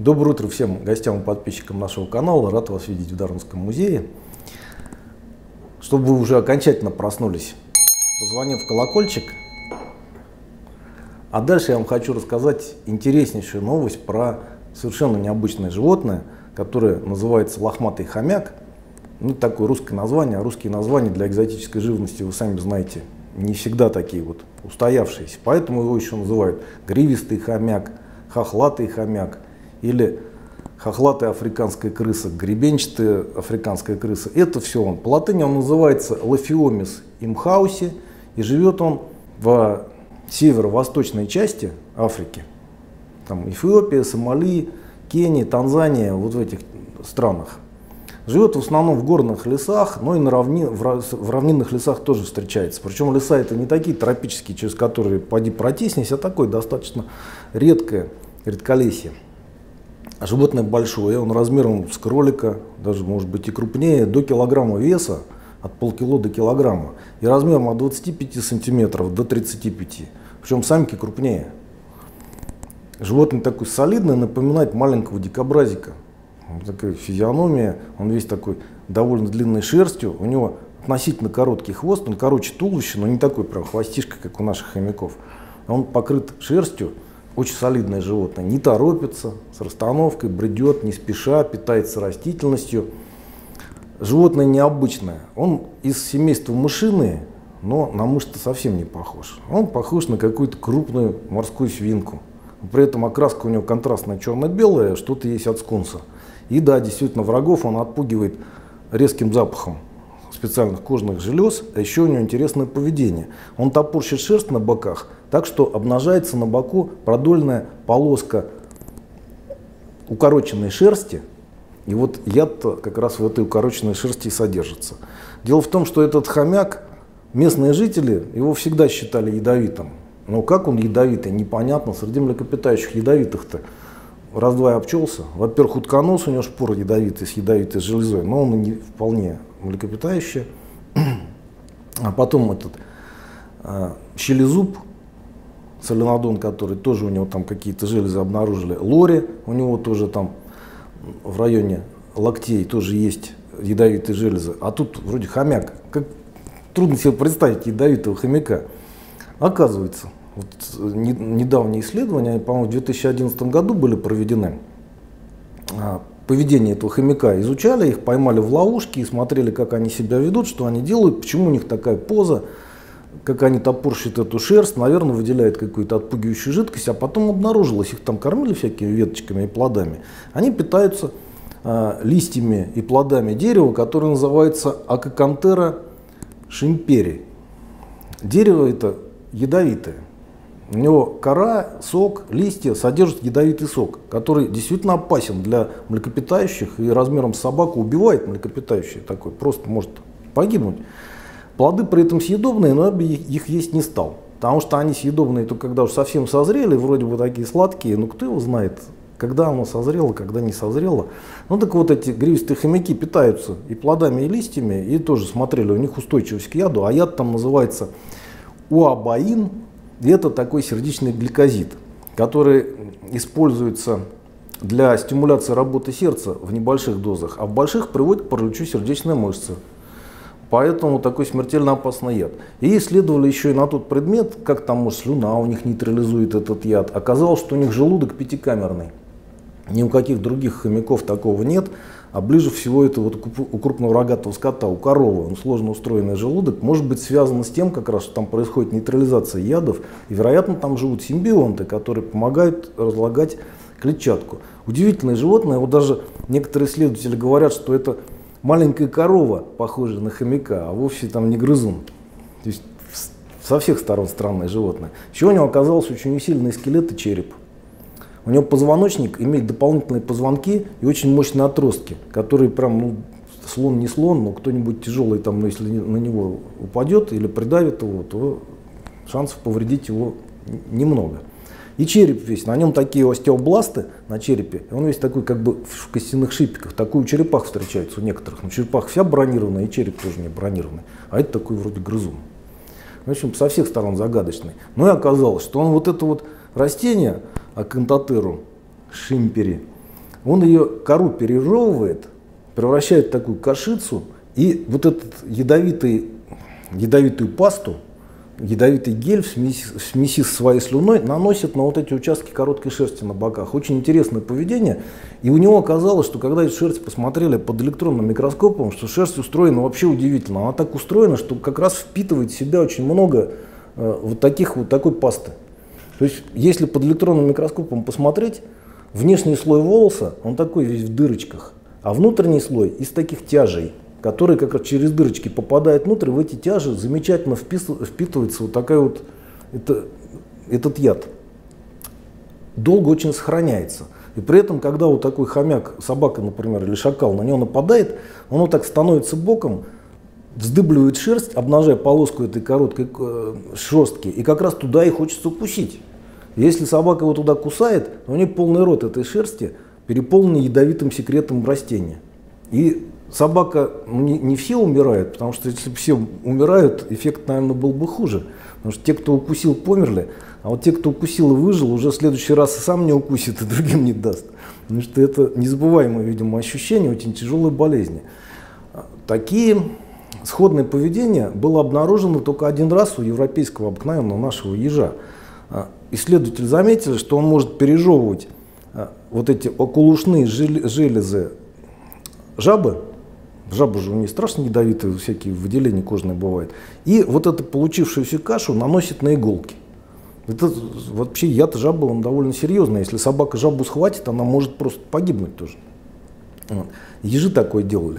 Доброе утро всем гостям и подписчикам нашего канала. Рад вас видеть в Дарвинском музее. Чтобы вы уже окончательно проснулись, позвонив в колокольчик. А дальше я вам хочу рассказать интереснейшую новость про совершенно необычное животное, которое называется лохматый хомяк. Ну, такое русское название, а русские названия для экзотической живности, вы сами знаете, не всегда такие вот устоявшиеся. Поэтому его еще называют гривистый хомяк, хохлатый хомяк или хохлатая африканская крыса, гребенчатая африканская крыса. Это все он. По латыни он называется Лафиомис имхауси, и живет он в северо-восточной части Африки. Там Эфиопия, Сомали, Кения, Танзания, вот в этих странах. Живет в основном в горных лесах, но и в равнинных лесах тоже встречается. Причем леса это не такие тропические, через которые поди протиснись, а такое достаточно редколесье. Животное большое, он размером с кролика, даже может быть и крупнее, до килограмма веса, от полкило до килограмма, и размером от 25 сантиметров до 35, причем самки крупнее. Животное такое солидное, напоминает маленького дикобразика. Такая физиономия, он весь такой довольно длинной шерстью, у него относительно короткий хвост, он короче туловища, но не такой прям хвостишка, как у наших хомяков. Он покрыт шерстью, очень солидное животное, не торопится, с расстановкой, бредет, не спеша, питается растительностью. Животное необычное, он из семейства мышиные, но на мышь-то совсем не похож. Он похож на какую-то крупную морскую свинку. При этом окраска у него контрастная черно-белая, что-то есть от скунса. И да, действительно, врагов он отпугивает резким запахом специальных кожных желез, а еще у него интересное поведение. Он топорщит шерсть на боках, так что обнажается на боку продольная полоска укороченной шерсти, и вот яд как раз в этой укороченной шерсти и содержится. Дело в том, что этот хомяк, местные жители его всегда считали ядовитым. Но как он ядовитый, непонятно. Среди млекопитающих ядовитых-то раз-два обчелся. Во-первых, утконос, у него шпор ядовитый, с ядовитой железой, но он не вполне млекопитающий. А потом этот щелезуб, соленодон, который тоже у него там какие-то железы обнаружили. Лори, у него тоже там в районе локтей тоже есть ядовитые железы. А тут вроде хомяк. Как трудно себе представить ядовитого хомяка. Оказывается, вот недавние исследования, по-моему, в 2011 году были проведены. Поведение этого хомяка изучали, их поймали в ловушки и смотрели, как они себя ведут, что они делают, почему у них такая поза, как они топорщат эту шерсть, наверное, выделяют какую-то отпугивающую жидкость, а потом обнаружилось, их там кормили всякими веточками и плодами. Они питаются листьями и плодами дерева, которое называется Акакантера шимпери. Дерево это ядовитое. У него кора, сок, листья содержат ядовитый сок, который действительно опасен для млекопитающих и размером с собаку убивает млекопитающее такое, просто может погибнуть. Плоды при этом съедобные, но я бы их есть не стал, потому что они съедобные только когда уж совсем созрели, вроде бы такие сладкие, но кто его знает, когда оно созрело, когда не созрело. Ну так вот эти гривистые хомяки питаются и плодами, и листьями, и тоже смотрели, у них устойчивость к яду, а яд там называется уабаин, и это такой сердечный гликозид, который используется для стимуляции работы сердца в небольших дозах, а в больших приводит к параличу сердечной мышцы. Поэтому такой смертельно опасный яд. И исследовали еще и на тот предмет, как там, может, слюна у них нейтрализует этот яд. Оказалось, что у них желудок пятикамерный. Ни у каких других хомяков такого нет. А ближе всего это вот у крупного рогатого скота, у коровы, он сложно устроенный желудок, может быть связано с тем, как раз, что там происходит нейтрализация ядов, и, вероятно, там живут симбионты, которые помогают разлагать клетчатку. Удивительное животное, вот даже некоторые исследователи говорят, что это маленькая корова, похожая на хомяка, а вовсе там не грызун. То есть со всех сторон странное животное. Еще у него оказался очень усиленный скелет и череп. У него позвоночник имеет дополнительные позвонки и очень мощные отростки, которые прям, ну, слон не слон, но кто-нибудь тяжелый, там, ну, если на него упадет или придавит его, то шансов повредить его немного. И череп весь, на нем такие остеобласты на черепе, и он весь такой как бы в костяных шипиках, такой у черепах встречается у некоторых, но черепах вся бронированная, и череп тоже не бронированный, а это такой вроде грызун. В общем, со всех сторон загадочный. Но и оказалось, что он вот это вот растение, Акантатеру шимпери, Он ее кору пережевывает, превращает в такую кашицу, и вот этот ядовитую пасту, ядовитый гель в смеси с своей слюной наносит на вот эти участки короткой шерсти на боках. Очень интересное поведение. И у него оказалось, что когда эту шерсть посмотрели под электронным микроскопом, что шерсть устроена вообще удивительно. Она так устроена, что как раз впитывает в себя очень много вот такой пасты. То есть если под электронным микроскопом посмотреть, внешний слой волоса, он такой весь в дырочках, а внутренний слой из таких тяжей, который как раз через дырочки попадает внутрь, в эти тяжи замечательно впитывается вот такая вот, этот яд. Долго очень сохраняется. И при этом, когда вот такой хомяк, собака, например, или шакал на него нападает, он вот так становится боком, вздыбливает шерсть, обнажая полоску этой короткой шерстки, и как раз туда и хочется укусить. Если собака его туда кусает, то у нее полный рот этой шерсти, переполненный ядовитым секретом растения. И собака, не все умирают, потому что если все умирают, эффект, наверное, был бы хуже. Потому что те, кто укусил, померли, а вот те, кто укусил и выжил, уже в следующий раз и сам не укусит, и другим не даст. Потому что это незабываемое, видимо, ощущение очень тяжелой болезни. Такие сходное поведение было обнаружено только один раз у европейского обыкновенного нашего ежа. Исследователи заметили, что он может пережевывать вот эти околушные железы жабы. Жаба же у нее страшно ядовитые, всякие выделения кожные бывают. И вот эту получившуюся кашу наносит на иголки. Это вообще яд жабы, он довольно серьезный. Если собака жабу схватит, она может просто погибнуть тоже. Вот. Ежи такое делали.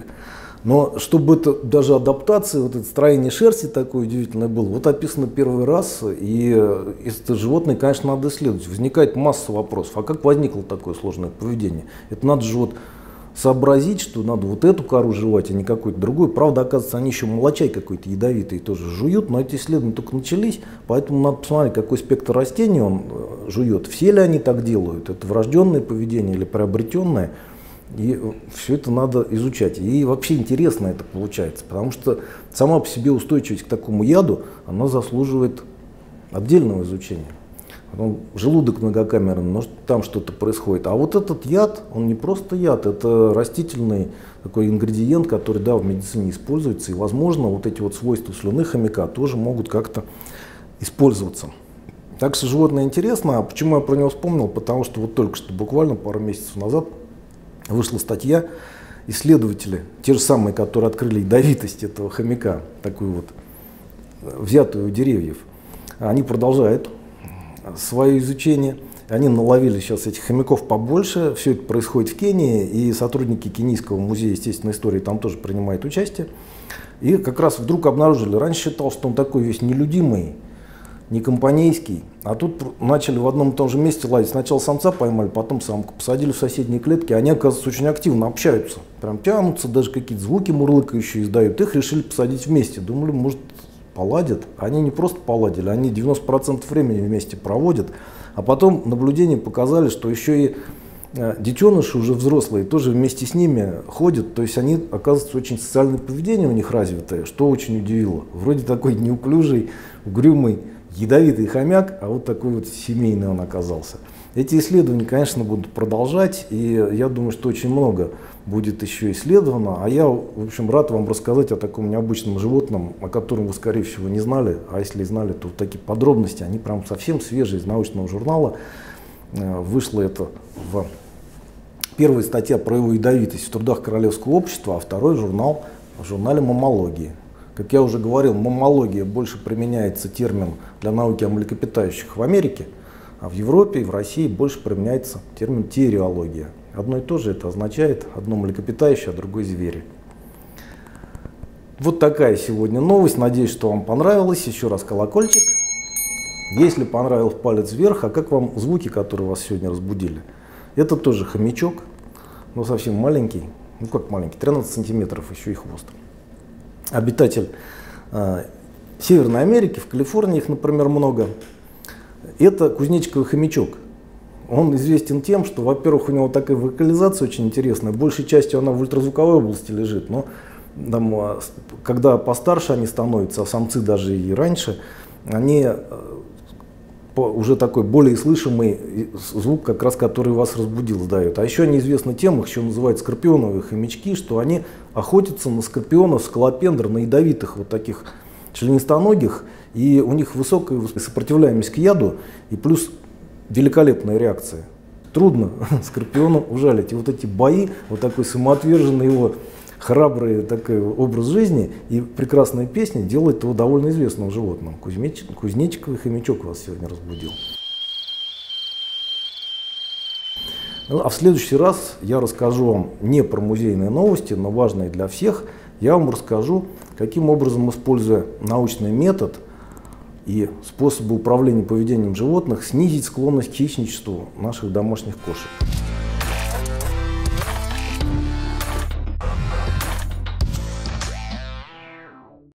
Но чтобы это даже адаптация, вот это строение шерсти такое удивительное было, вот описано первый раз, и это животное, конечно, надо исследовать. Возникает масса вопросов. А как возникло такое сложное поведение? Это надо же вот сообразить, что надо вот эту кору жевать, а не какую-то другую. Правда, оказывается, они еще молочай какой-то ядовитый тоже жуют, но эти исследования только начались, поэтому надо посмотреть, какой спектр растений он жует. Все ли они так делают? Это врожденное поведение или приобретенное? И все это надо изучать. И вообще интересно это получается, потому что сама по себе устойчивость к такому яду, она заслуживает отдельного изучения. Потом желудок многокамерный, может там что-то происходит. А вот этот яд, он не просто яд, это растительный такой ингредиент, который, да, в медицине используется. И, возможно, вот эти вот свойства слюны хомяка тоже могут как-то использоваться. Так что животное интересно. А почему я про него вспомнил? Потому что вот только что, буквально пару месяцев назад, вышла статья, исследователи, те же самые, которые открыли ядовитость этого хомяка, такую вот, взятую у деревьев, они продолжают свое изучение. Они наловили сейчас этих хомяков побольше. Все это происходит в Кении, и сотрудники Кенийского музея естественной истории там тоже принимают участие. И как раз вдруг обнаружили, раньше считал, что он такой весь нелюдимый, не компанейский, а тут начали в одном и том же месте лазить. Сначала самца поймали, потом самку посадили в соседние клетки. Они, оказывается, очень активно общаются, прям тянутся, даже какие-то звуки мурлыкающие издают. Их решили посадить вместе. Думали, может, поладят. Они не просто поладили, они 90% времени вместе проводят. А потом наблюдения показали, что еще и детеныши уже взрослые тоже вместе с ними ходят. То есть они, оказывается, очень социальное поведение у них развитое, что очень удивило. Вроде такой неуклюжий, угрюмый, ядовитый хомяк, а вот такой вот семейный он оказался. Эти исследования, конечно, будут продолжать, и я думаю, что очень много будет еще исследовано. А я, в общем, рад вам рассказать о таком необычном животном, о котором вы, скорее всего, не знали. А если и знали, то вот такие подробности, они прям совсем свежие из научного журнала. Вышло это в первая статья про его ядовитость в трудах Королевского общества, а второй журнал в журнале «Маммология». Как я уже говорил, маммология больше применяется термин для науки о млекопитающих в Америке, а в Европе и в России больше применяется термин териология. Одно и то же это означает одно млекопитающее, а другое звери. Вот такая сегодня новость. Надеюсь, что вам понравилось. Еще раз колокольчик. Если понравился, палец вверх. А как вам звуки, которые вас сегодня разбудили? Это тоже хомячок, но совсем маленький. Ну как маленький, 13 сантиметров еще и хвост. Обитатель Северной Америки, в Калифорнии их, например, много. Это кузнечиковый хомячок. Он известен тем, что, во-первых, у него такая вокализация очень интересная. Большей частью она в ультразвуковой области лежит, но там, когда постарше они становятся, а самцы даже и раньше, они уже такой более слышимый звук, как раз который вас разбудил, сдает. А еще неизвестна тема, еще называют скорпионовые хомячки, что они охотятся на скорпионов, скалопендр, на ядовитых вот таких членистоногих, и у них высокая сопротивляемость к яду, и плюс великолепная реакция. Трудно скорпиону ужалить. И вот эти бои, вот такой самоотверженный его храбрый такой образ жизни и прекрасная песня делает его довольно известным животным. Кузнечиковый хомячок вас сегодня разбудил. Ну, а в следующий раз я расскажу вам не про музейные новости, но важные для всех. Я вам расскажу, каким образом, используя научный метод и способы управления поведением животных, снизить склонность к хищничеству наших домашних кошек.